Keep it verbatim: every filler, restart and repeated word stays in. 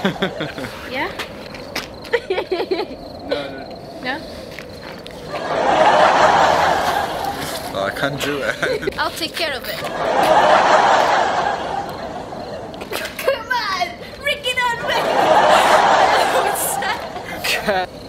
Yeah? No, no. No? No, I can't do it. I'll take care of it. Come on! Bring it on, man! What's that?